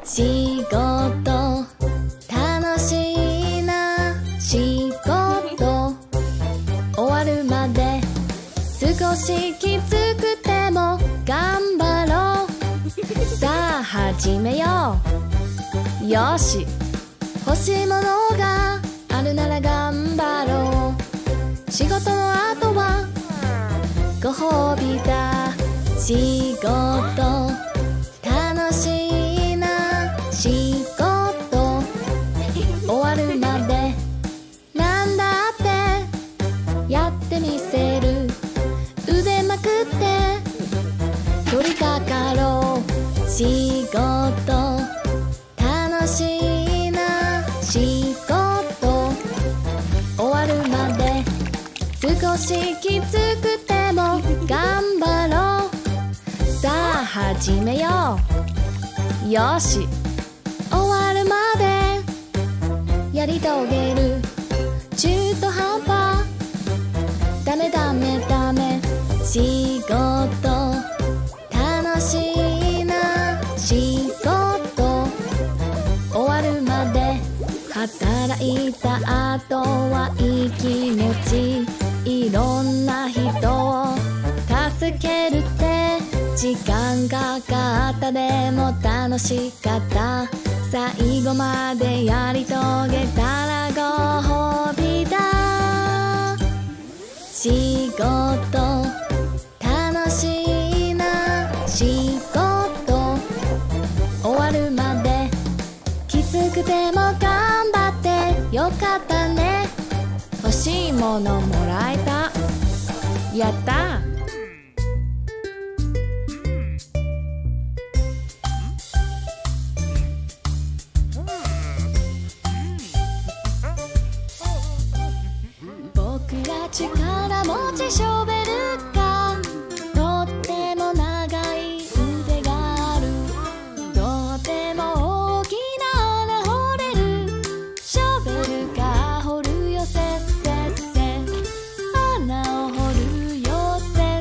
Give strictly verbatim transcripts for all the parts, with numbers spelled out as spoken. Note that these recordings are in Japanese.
仕事楽しいな。仕事終わるまで少しきつくても頑張ろう。さあ始めよう。よし、欲しいものがあるなら頑張ろう。仕事の後はご褒美だ。仕事楽しいな。仕事終わるまでなんだってやってみせる。腕まくって取り掛かろう。仕事楽しいな。仕事終わるまで少しきつくても頑張ろう。さあ始めよう。よし、終わるまでやり遂げる。中途半端ダメダメダメ。仕事楽しいな。仕事終わるまで働いた後はいい気持ち。いろんな人を助けるって時間がかかった。でも楽しかった。最後までやり遂げたらご褒美だ。仕事楽しいな。仕事終わるまできつくても頑張ってよかったね。欲しいものもらえた。やった。僕ら力持ちショベルカー。とっても長い腕がある。とっても大きな穴掘れる。ショベルカー掘るよせっせっせ。穴を掘るよせ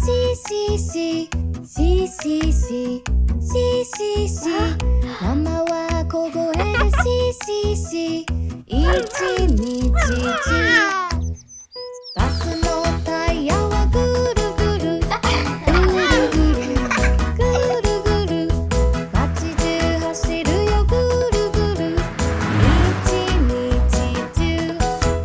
シシシシシシシママは小声でシシシ一日中バスのタイヤはぐるぐるぐるぐるぐるぐる街中走るよぐるぐる一日中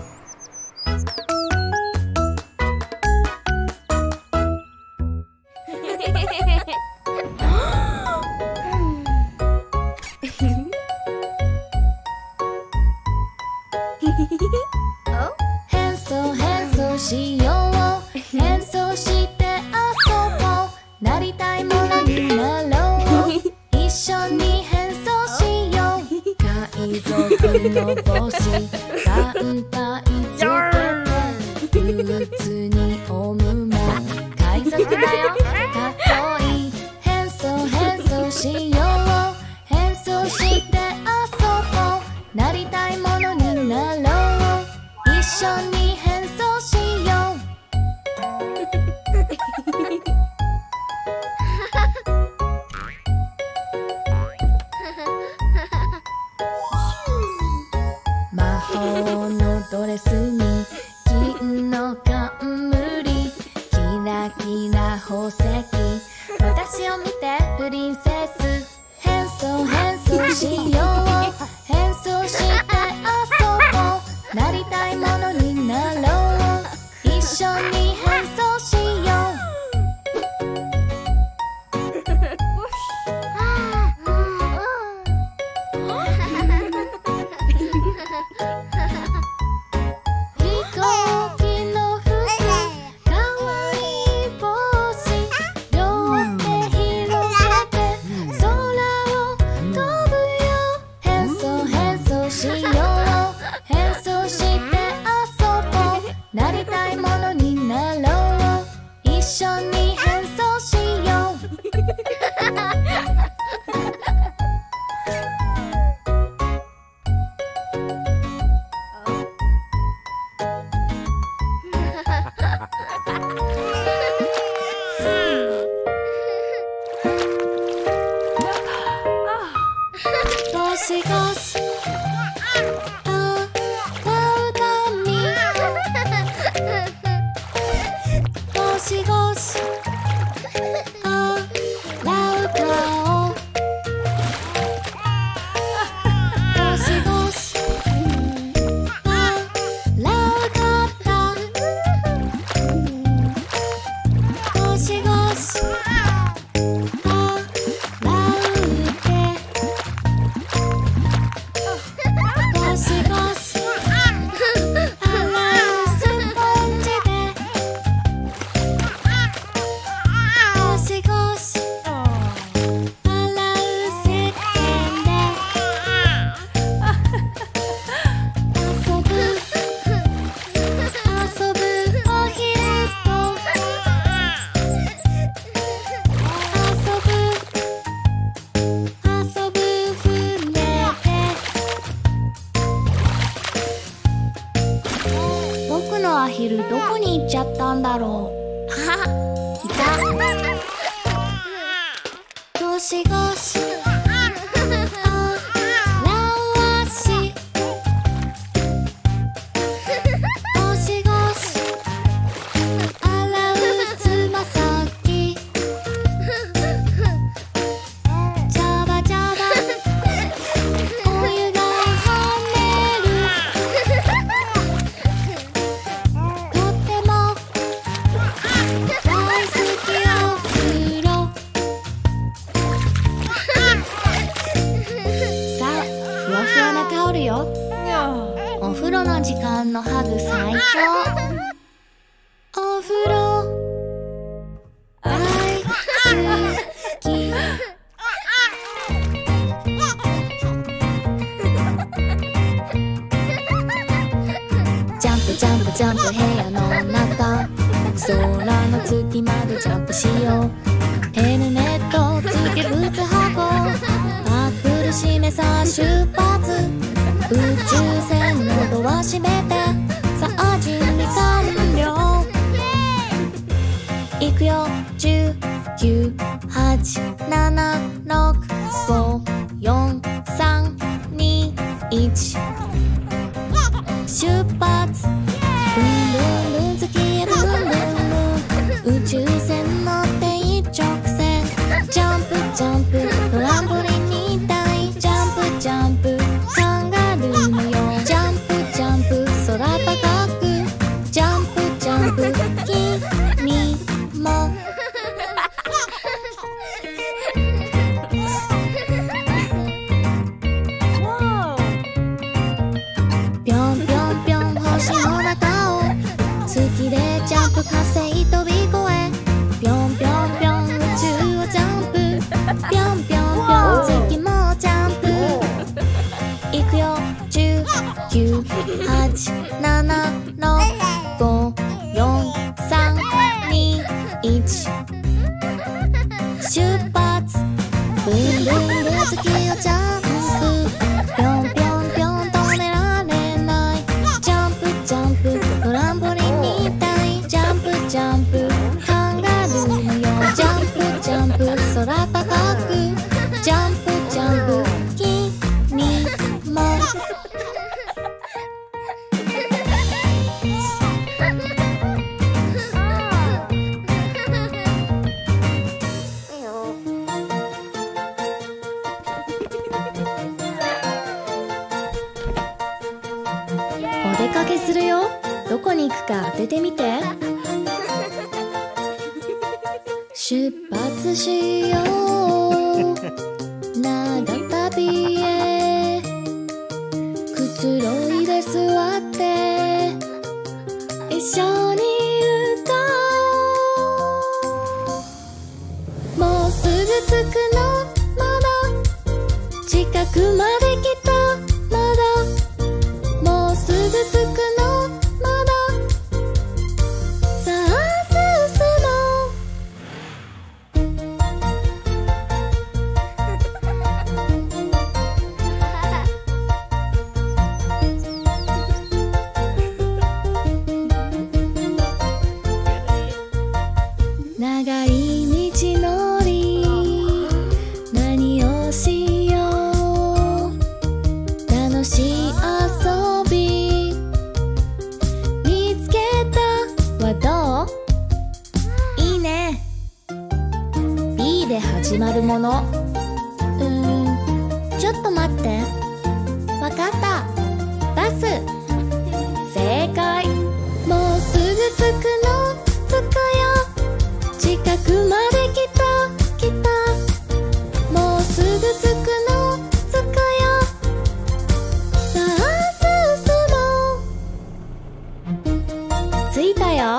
変装変装しよう変装して遊ぼうなりたいものになろう一緒に変装しよう海賊の帽子眼帯つけてブーツにオウムも海賊だよかっこいい変装変装しよう変装して遊ぼうなりたいものになろう一緒に変装しよう魔法のドレスに金の冠キラキラ宝石私を見てプリンセス変装変装しよう変装して遊ぼうなりたいものになろう一緒に変装しよう飛行機の服かわいい帽子両手広げて空を飛ぶよ変装変装しよう変装して遊ぼうなりたいものになろう一緒に変装しようゴシゴシあたうたみゴシゴシあらう顔ゴシゴシあらうかったゴシゴシあらうてゴシゴシ洗うスポンジでゴシゴシ洗う石鹸で遊ぶ遊ぶおひると遊ぶ遊ぶ船で僕のアヒルどこに行っちゃったんだろうあいたゴシゴシあら足ゴシゴシ洗うつま先ジャバジャバお湯が跳ねるとっても大好きお風呂さあふわふわなタオルよお風呂の時間のハグ最高お風呂大好きジャンプジャンプジャンプ部屋の中空の月までジャンプしようヘルメットつけ靴履こうパックル閉めさあ出発宇宙船のドア閉めてさあ準備完了いくよ。じゅう、きゅう、はち、なな、ろく、ご、よん、さん、に、いち。出発。ブンブンブン月へブンブンブン、宇宙船乗って一直線。ジャンプジャンプトランポリンみたい。ジャンプジャンプカンガルーのよう。ジャンプジャンプ空高く。ジャンプジャンプ君もぴょんぴょんぴょん星の中を月でジャンプ火星飛び越え。ぴょんぴょんぴょん宇宙をジャンプ。ぴょんぴょんぴょん月もジャンプ。いくよ。じゅう、きゅう、はち、なな、ろく、ご、よん、さん、に、いち。出発。ブンブンブン月をジャンプ。ぴょんぴょんぴょん止められない。ジャンプジャンプトランポリンみたい。ジャンプジャンプカンガルーのよう。ジャンプジャンプ空高く。ジャンプジャンプ君もお出かけするよ。どこに行くか当ててみて。出発しよう長旅へ。くつろいで座って一緒に歌おう。もうすぐ着くのまだ近くまで来た。まだもうすぐ着くのまださあ進もう。長い道のり何をしよう。楽しい遊び見つけたはどう？いいね。 B で始まるもの。うーんちょっと待って。わかった。バス。正解。もうすぐ着くの着くよ。近くまで来た来た。もうすぐ着くの着くよ。さあ進もう。着いたよ。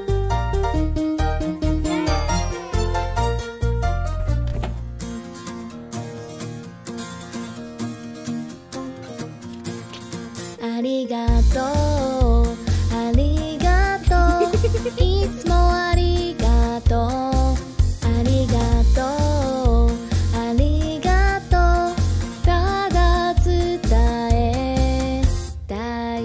ありがとうありがとういつもありがとうありがとうありがとう。ただ伝えたい。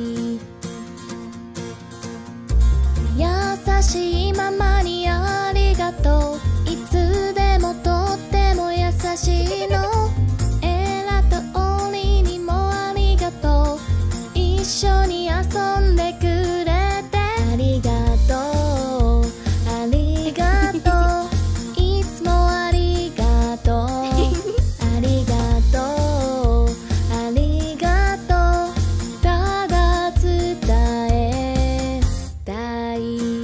優しいママにありがとう。いつでもとっても優しいの。エラとオリにもありがとう。一緒に遊んでくれてありがとうありがとういつもありがとうありがとうありがとう。ただ伝えたい。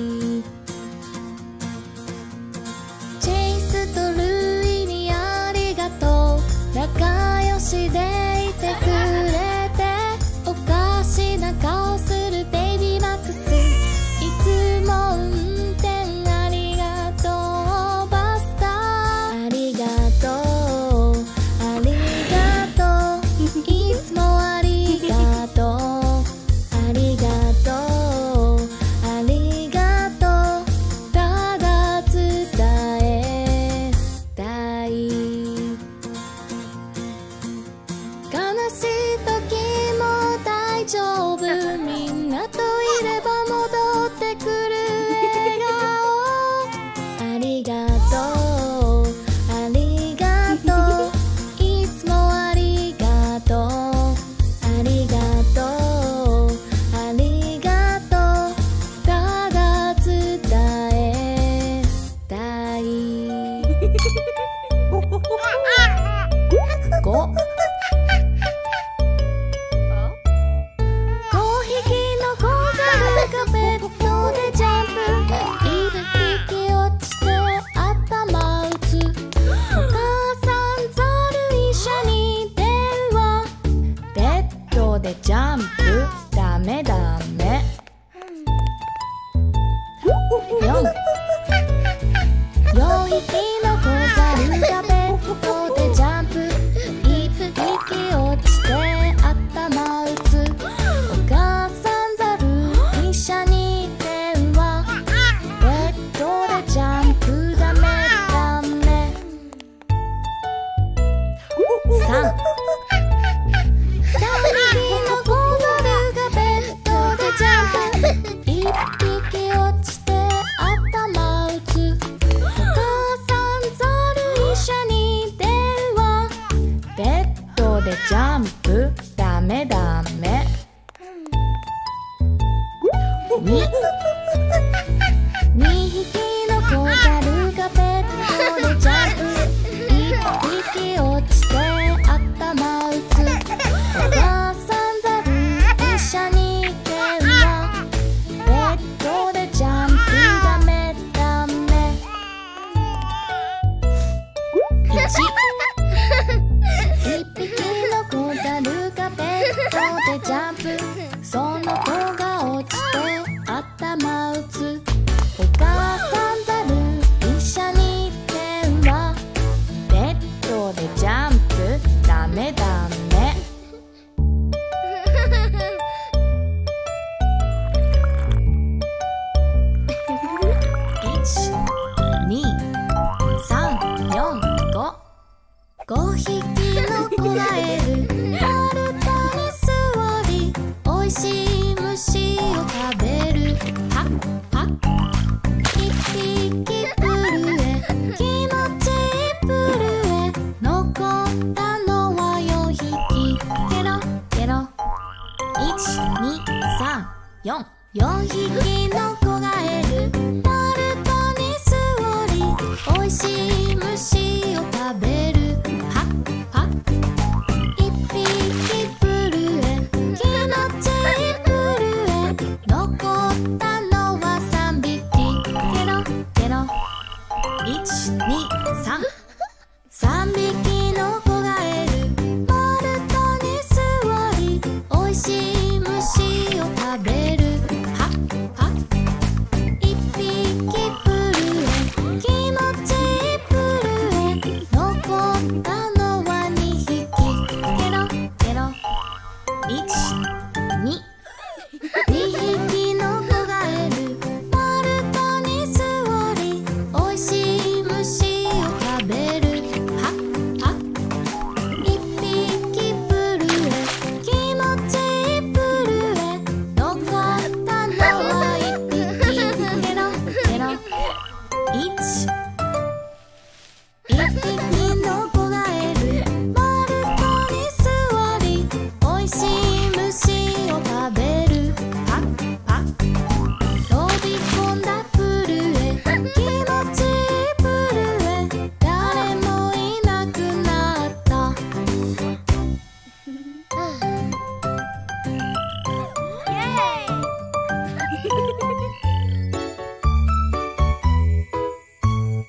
チェイスとルイにありがとう。仲良しでいてくれておかしな顔するベイビーマックス。いつも運転ありがとうバスター。ありがとうありがとういつもありがとうありがとうありがとう。ただ伝えたい。 よんよんひきの小猿がベッドでジャンプいっぴき落ちて頭打つお母さんザル医者に電話ベッドでジャンプダメダメさんさんびきの小猿がベッドでジャンプいっぴき落ちて頭打つお母さんザル医者に電話ベッドでジャンプダメダメににひきの小猿がベッドでジャンプいっぴき落ちて頭打つお母さんザル医者に電話ベッドでジャンプダメダメいちいっぴきの小猿がベッドでジャンプその子が落ちて頭打つお母さんザル医者に電話ベッドでジャンプダメダメいちにさんよんごごひきの子がいる丸太に座りおいしい虫を食べるはっはっいっぴきプルエ気持ちいいプルエ残ったのはよんひきケロケロいちにさんよんよんひきの子がいる丸太に座りおいしい虫を食べるはっはっいっぴきプルエ気持ちいいプルエ残ったのはさんびきケロケロいちにさんさんびきの子がいる丸太に座りおいしい虫を食べるはっはっいっぴきプルエ気持ちいいプルエ残ったのはにひきケロケロいちににひきの子がいる丸太に座りおいしい虫を食べるはっはっいっぴきプルエ気持ちいいプルエ残ったのはいっぴきケロケロいちいっぴきの子がいる丸太に座りおいしい虫を食べるはっはっ飛び込んだプルエ気持ちいいプルエ誰もいなくなったイエーイ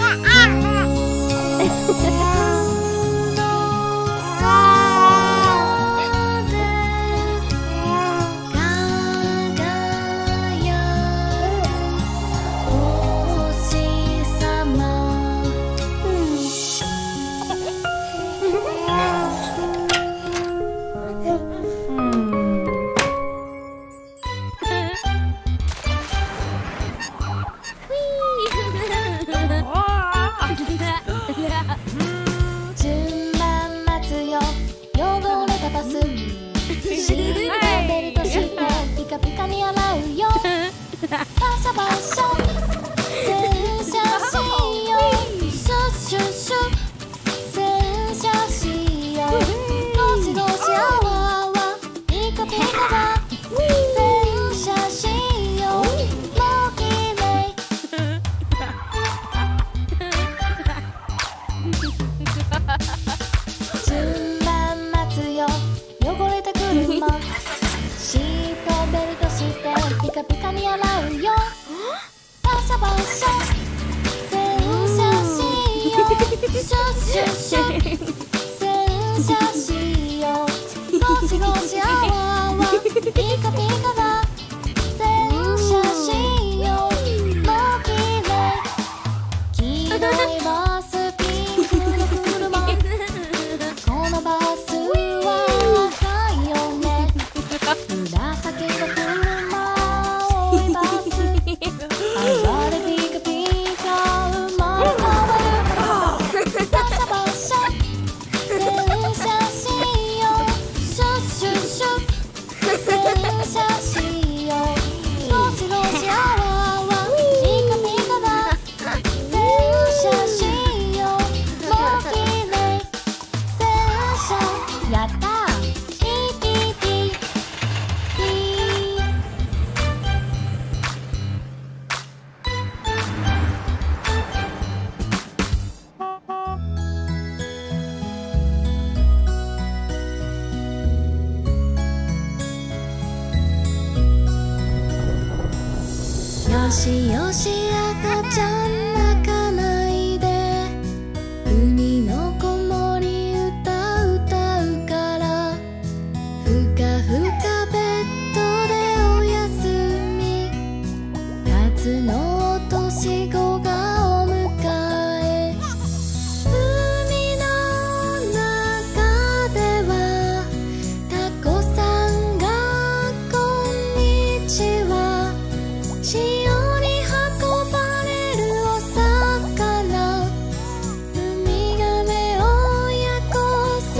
よしよし赤ちゃん泣かないで海の子守歌歌うからふかふかベッドでおやすみ夏のお年子がお迎え海の中ではタコさんがこんにちは潮に運ばれるお魚ウミガメ親子す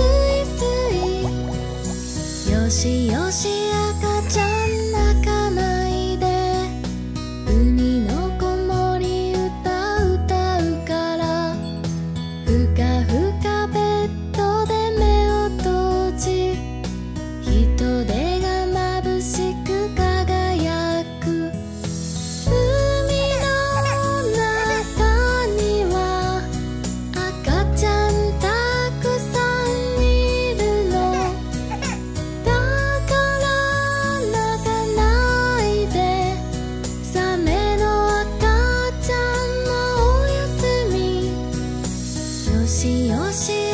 いすいよしよし赤ちゃん泣かないで海の子守歌歌うからふかふかベッドで目を閉じ人手が眩しく輝く海の中には赤ちゃんたくさんいるのだから泣かないでサメの赤ちゃんのおやすみよしよし